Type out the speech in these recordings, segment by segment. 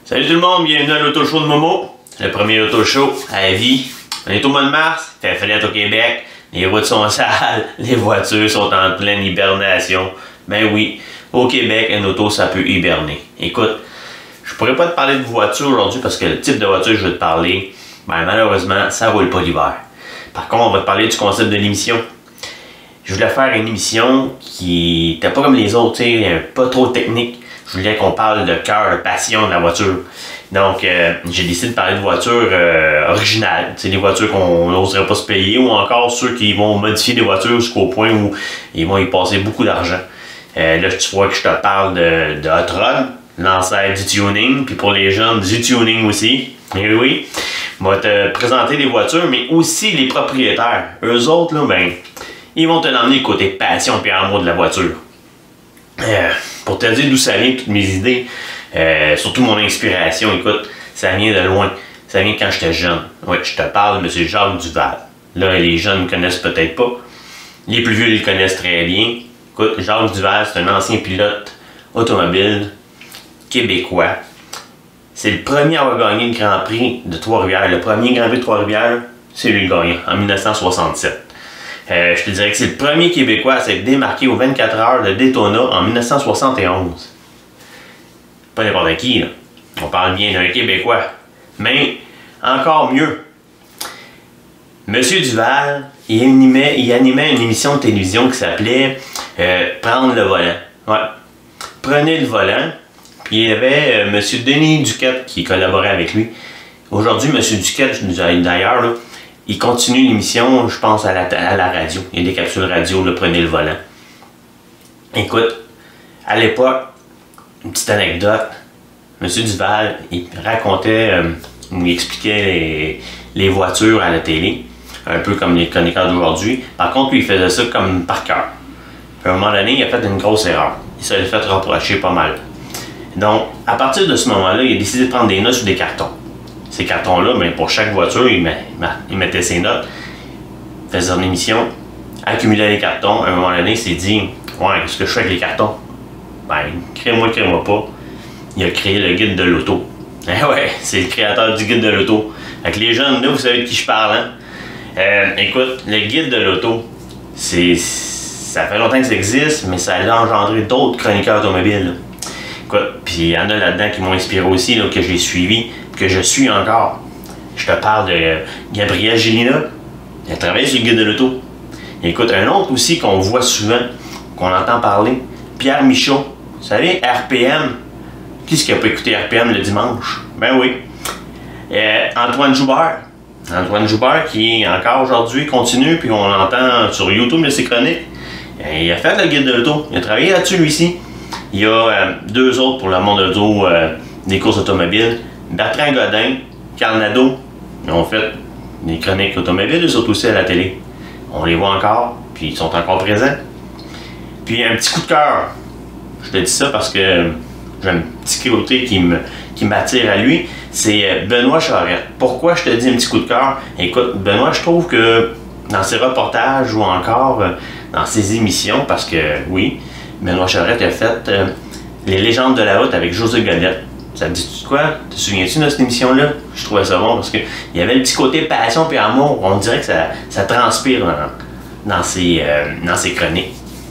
Salut tout le monde, bienvenue à l'Auto Show de Momo, le premier Auto Show à la vie. On est au mois de mars, il fait fret au Québec, les routes sont sales, les voitures sont en pleine hibernation. Ben oui, au Québec, une auto ça peut hiberner. Écoute, je pourrais pas te parler de voiture aujourd'hui parce que le type de voiture que je veux te parler, ben malheureusement, ça roule pas l'hiver. Par contre, on va te parler du concept de l'émission. Je voulais faire une émission qui n'était pas comme les autres, pas trop technique. Je voulais qu'on parle de cœur, de passion de la voiture. Donc, j'ai décidé de parler de voitures originales. Des voitures qu'on n'oserait pas se payer ou encore ceux qui vont modifier des voitures jusqu'au point où ils vont y passer beaucoup d'argent. Là, tu vois que je te parle de Hot Rod, l'ancêtre du tuning, puis pour les jeunes, du tuning aussi. Et oui, je vais te présenter les voitures, mais aussi les propriétaires. Eux autres, là, ben, ils vont te l'emmener côté passion et amour de la voiture. Pour te dire d'où ça vient, toutes mes idées, surtout mon inspiration, écoute, ça vient de loin. Ça vient quand j'étais jeune. Oui, je te parle de M. Jacques Duval. Là, les jeunes ne me connaissent peut-être pas. Les plus vieux, ils le connaissent très bien. Écoute, Jacques Duval, c'est un ancien pilote automobile québécois. C'est le premier à avoir gagné le Grand Prix de Trois-Rivières. Le premier Grand Prix de Trois-Rivières, c'est lui le gagnant, en 1967. Je te dirais que c'est le premier Québécois à s'être démarqué aux 24 heures de Daytona en 1971. Pas n'importe qui, là. On parle bien d'un Québécois. Mais, encore mieux, Monsieur Duval, il animait une émission de télévision qui s'appelait Prendre le volant. Ouais. Prenez le volant. Puis il y avait Monsieur Denis Duquette qui collaborait avec lui. Aujourd'hui, Monsieur Duquette, d'ailleurs, là, il continue l'émission, je pense, à la radio. Il y a des capsules radio, le Prenez le volant. Écoute, à l'époque, une petite anecdote, M. Duval, il racontait, il expliquait les voitures à la télé, un peu comme les chroniqueurs d'aujourd'hui. Par contre, lui, il faisait ça comme par cœur. Puis à un moment donné, il a fait une grosse erreur. Il s'est fait reprocher pas mal. Donc, à partir de ce moment-là, il a décidé de prendre des notes sur des cartons. Ces cartons-là, ben, pour chaque voiture, il mettait ses notes, faisait une émission, accumulait les cartons. À un moment donné, il s'est dit « Ouais, qu'est-ce que je fais avec les cartons? » Ben, crée-moi pas. Il a créé le guide de l'auto. Eh ouais, c'est le créateur du guide de l'auto. Avec les jeunes, là, vous savez de qui je parle, hein? Écoute, le guide de l'auto, ça fait longtemps que ça existe, mais ça a engendré d'autres chroniqueurs automobiles. Écoute, puis il y en a là-dedans qui m'ont inspiré aussi, là, que j'ai suivi, que je suis encore. Je te parle de Gabriel Gélina. Il a travaillé sur le guide de l'auto. Écoute, un autre aussi qu'on voit souvent, qu'on entend parler, Pierre Michaud. Vous savez, RPM. Qui est-ce qui n'a pas écouté RPM le dimanche? Ben oui. Antoine Joubert. Antoine Joubert qui, encore aujourd'hui, continue, puis on l'entend sur YouTube de ses chroniques. Il a fait le guide de l'auto. Il a travaillé là-dessus, lui aussi. Il y a deux autres pour le monde de l'auto des courses automobiles. Bertrand Godin, Carl Nadeau, ils ont fait des chroniques automobiles, eux autres aussi à la télé. On les voit encore, puis ils sont encore présents. Puis un petit coup de cœur. Je te dis ça parce que j'ai un petit côté qui m'attire à lui. C'est Benoît Charette. Pourquoi je te dis un petit coup de cœur? Écoute, Benoît, je trouve que dans ses reportages ou encore dans ses émissions, parce que oui, Benoît Charette a fait Les légendes de la route avec José Godette. Ça te dit quoi? Te souviens-tu de cette émission-là? Je trouvais ça bon parce qu'il y avait le petit côté passion et amour. On dirait que ça transpire dans ses chroniques.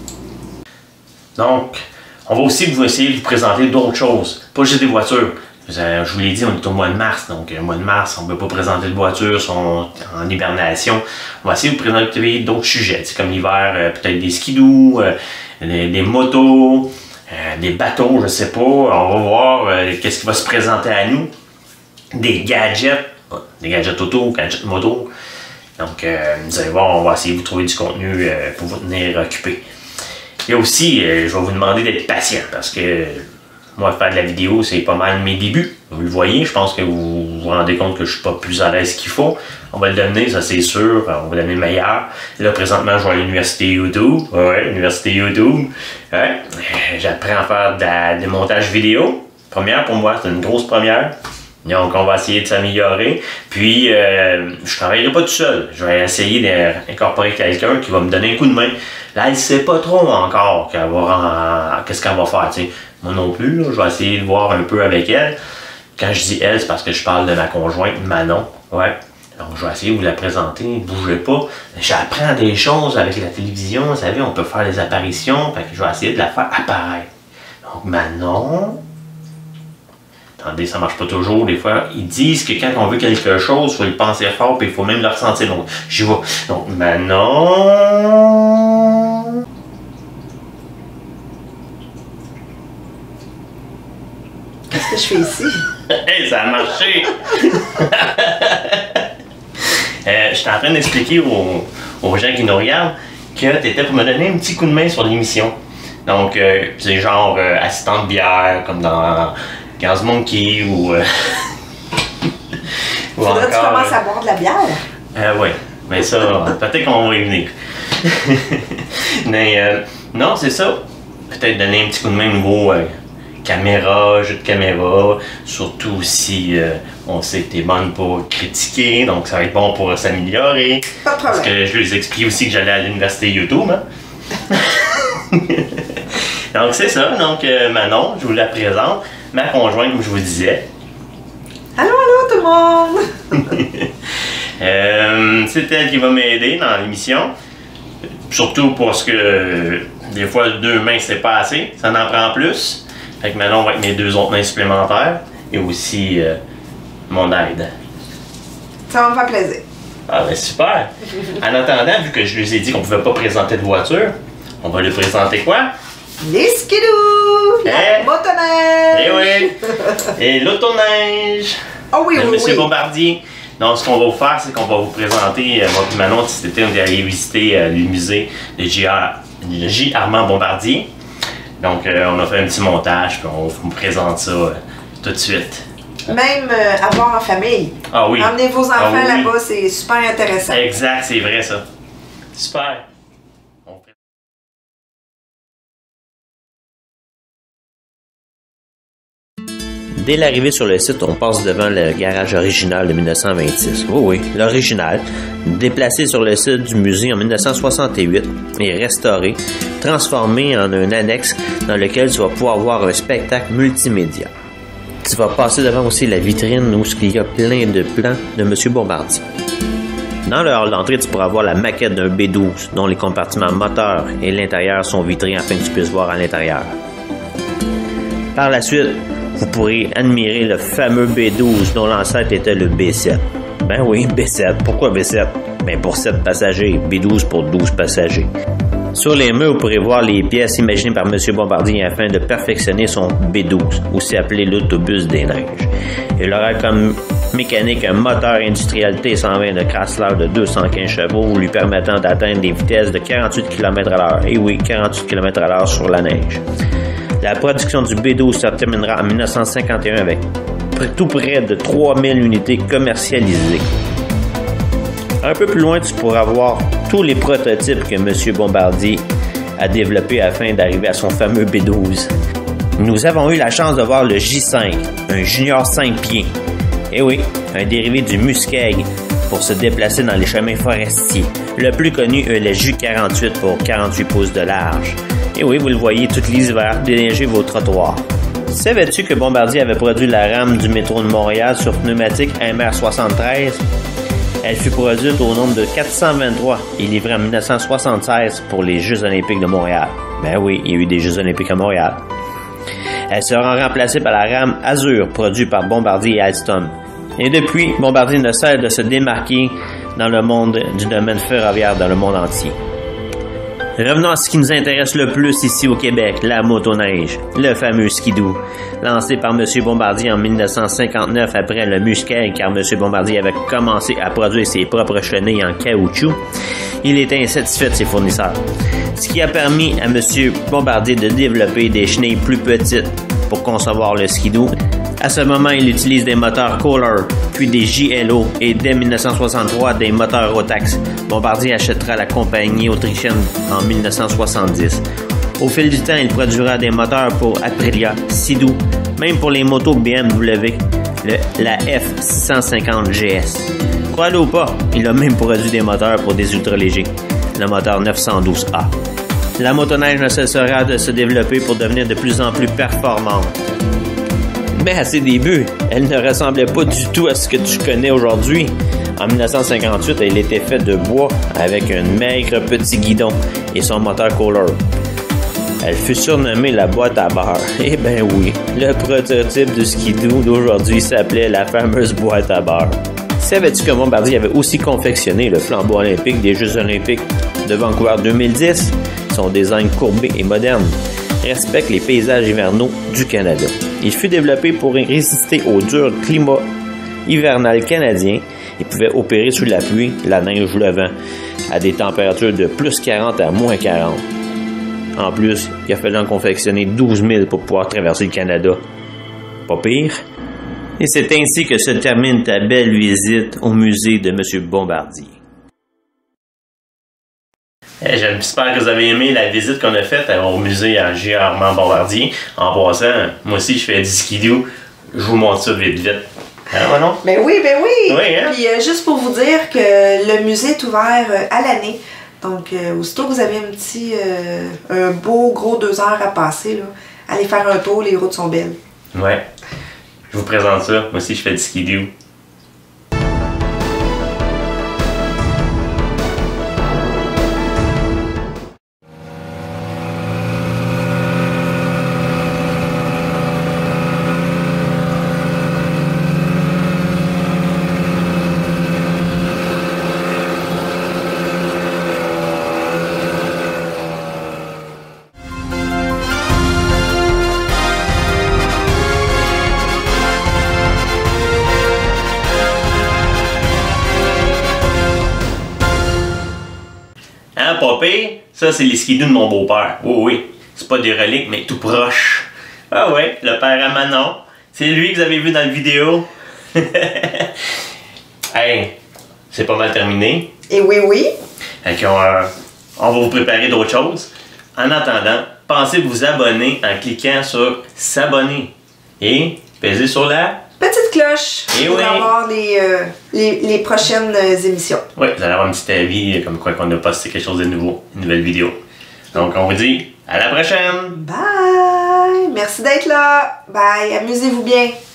Donc, on va aussi essayer de vous présenter d'autres choses. Pas juste des voitures. Je vous l'ai dit, on est au mois de mars. Donc, le mois de mars, on ne peut pas présenter de voitures, sont en hibernation. On va essayer de vous présenter d'autres sujets. Comme l'hiver, peut-être des skidoo, des motos. Des bateaux, je sais pas, on va voir qu'est-ce qui va se présenter à nous. Des gadgets auto, gadgets moto. Donc, vous allez voir, on va essayer de vous trouver du contenu pour vous tenir occupé. Et aussi, je vais vous demander d'être patient parce que moi, faire de la vidéo, c'est pas mal mes débuts. Vous le voyez, je pense que vous vous rendez compte que je suis pas plus à l'aise qu'il faut. On va le donner, ça c'est sûr. On va donner le meilleur. Là, présentement, je vais à l'université YouTube. Ouais, l'université YouTube. Ouais. J'apprends à faire des montages vidéo. Première pour moi, c'est une grosse première. Donc, on va essayer de s'améliorer. Puis, je travaillerai pas tout seul. Je vais essayer d'incorporer quelqu'un qui va me donner un coup de main. Là, elle ne sait pas trop encore qu'est-ce qu'elle va faire. T'sais. Moi non plus, là, je vais essayer de voir un peu avec elle. Quand je dis elle, c'est parce que je parle de ma conjointe, Manon. Ouais. Donc, je vais essayer de vous la présenter. Bougez pas. J'apprends des choses avec la télévision. Vous savez, on peut faire des apparitions. Fait que je vais essayer de la faire apparaître. Donc, Manon. Attendez, ça marche pas toujours. Des fois, ils disent que quand on veut quelque chose, il faut y penser fort et il faut même le ressentir. Donc, j'y vais. Donc, Manon. Qu'est-ce que je fais ici? Hey, ça a marché! Je suis en train d'expliquer aux gens qui nous regardent que tu étais pour me donner un petit coup de main sur l'émission. Donc, c'est genre assistant de bière, comme dans Gaz Monkey ou. Faudrait que tu commences à boire de la bière? Oui, mais ça, peut-être qu'on va y venir. Mais non, c'est ça. Peut-être donner un petit coup de main au niveau caméra, jeu de caméra, surtout si on sait que t'es bonne pour critiquer, donc ça va être bon pour s'améliorer. Pas de problème. Parce que je les explique aussi que j'allais à l'université YouTube. Hein? Donc c'est ça, donc Manon, je vous la présente, ma conjointe comme je vous disais. Allô, allô tout le monde! C'est elle qui va m'aider dans l'émission, surtout parce que des fois 2 mains c'est pas assez, ça en prend plus. Fait que Manon va être mes 2 autres mains supplémentaires et aussi mon aide. Ça va me faire plaisir. Ah ben super! En attendant, vu que je lui ai dit qu'on pouvait pas présenter de voiture, on va lui présenter quoi? Les skidoo! La motoneige! Eh oui! Et l'autoneige! Oh oui, oui, Monsieur oui. Bombardier. Donc, ce qu'on va vous faire, c'est qu'on va vous présenter, moi et Manon, cet été, on est allé visiter le musée de J. Armand Bombardier. Donc, on a fait un petit montage, puis on vous présente ça tout de suite. Même à voir en famille. Ah oui. Emmenez vos enfants Ah oui. là-bas, c'est super intéressant. Exact, c'est vrai ça. Super. Dès l'arrivée sur le site, on passe devant le garage original de 1926. Oui, l'original, déplacé sur le site du musée en 1968 et restauré, transformé en un annexe dans lequel tu vas pouvoir voir un spectacle multimédia. Tu vas passer devant aussi la vitrine où il y a plein de plans de M. Bombardier. Dans le hall d'entrée, tu pourras voir la maquette d'un B12 dont les compartiments moteurs et l'intérieur sont vitrés afin que tu puisses voir à l'intérieur. Par la suite, vous pourrez admirer le fameux B12 dont l'ancêtre était le B7. Ben oui, B7. Pourquoi B7? Ben pour 7 passagers, B12 pour 12 passagers. Sur les murs, vous pourrez voir les pièces imaginées par M. Bombardier afin de perfectionner son B12, aussi appelé l'autobus des neiges. Il aura comme mécanique un moteur industriel T120 de Chrysler de 215 chevaux lui permettant d'atteindre des vitesses de 48 km/h. Et oui, 48 km/h sur la neige. La production du B12 se terminera en 1951 avec tout près de 3000 unités commercialisées. Un peu plus loin, tu pourras voir tous les prototypes que M. Bombardier a développés afin d'arriver à son fameux B12. Nous avons eu la chance de voir le J5, un junior 5 pieds. Et oui, un dérivé du Muskeg pour se déplacer dans les chemins forestiers. Le plus connu est le J48 pour 48 pouces de large. Et oui, vous le voyez, tous les hivers, déneiger vos trottoirs. Savais-tu que Bombardier avait produit la rame du métro de Montréal sur pneumatique MR73? Elle fut produite au nombre de 423 et livrée en 1976 pour les Jeux olympiques de Montréal. Ben oui, il y a eu des Jeux olympiques à Montréal. Elle sera remplacée par la rame Azur, produite par Bombardier et Alstom. Et depuis, Bombardier ne cesse de se démarquer dans le monde du domaine ferroviaire dans le monde entier. Revenons à ce qui nous intéresse le plus ici au Québec, la motoneige, le fameux skidoo. Lancé par M. Bombardier en 1959 après le Muskeg, car M. Bombardier avait commencé à produire ses propres chenilles en caoutchouc, il était insatisfait de ses fournisseurs. Ce qui a permis à M. Bombardier de développer des chenilles plus petites pour concevoir le skidoo. À ce moment, il utilise des moteurs Kohler, puis des JLO et dès 1963 des moteurs Rotax. Bombardier achètera la compagnie autrichienne en 1970. Au fil du temps, il produira des moteurs pour Aprilia, Sea-Doo, même pour les motos BMW, la F650 GS. Croyez-le ou pas, il a même produit des moteurs pour des ultralégers, le moteur 912A. La motoneige ne cessera de se développer pour devenir de plus en plus performante. Mais à ses débuts, elle ne ressemblait pas du tout à ce que tu connais aujourd'hui. En 1958, elle était faite de bois avec un maigre petit guidon et son moteur Kohler. Elle fut surnommée la boîte à beurre. Eh ben oui, le prototype du skidoo d'aujourd'hui s'appelait la fameuse boîte à beurre. Savais-tu que Bombardier avait aussi confectionné le flambeau olympique des Jeux olympiques de Vancouver 2010? Son design courbé et moderne respecte les paysages hivernaux du Canada. Il fut développé pour résister au dur climat hivernal canadien et pouvait opérer sous la pluie, la neige ou le vent à des températures de plus 40 à moins 40. En plus, il a fallu en confectionner 12 000 pour pouvoir traverser le Canada. Pas pire. Et c'est ainsi que se termine ta belle visite au musée de M. Bombardier. J'espère que vous avez aimé la visite qu'on a faite au musée à J. Armand Bombardier. En passant, moi aussi je fais du skidoo. Je vous montre ça vite. Ah non? Ben oui, ben oui! Oui, hein? Puis juste pour vous dire que le musée est ouvert à l'année. Donc, aussitôt que vous avez un beau gros 2 heures à passer, là, allez faire un tour, les routes sont belles. Ouais. Je vous présente ça. Moi aussi, je fais du skidoo. Hein, papé? Ça, c'est les skidoo de mon beau-père. Oui. C'est pas des reliques, mais tout proche. Ah ouais, le père à Manon. C'est lui que vous avez vu dans la vidéo. Hey, c'est pas mal terminé. Et oui. Fait on va vous préparer d'autres choses. En attendant, pensez vous abonner en cliquant sur s'abonner. Et pesez sur la petite cloche et pour avoir les prochaines émissions. Oui, vous allez avoir un petit avis comme quoi qu'on a posté quelque chose de nouveau, une nouvelle vidéo. Donc on vous dit à la prochaine! Bye! Merci d'être là! Bye! Amusez-vous bien!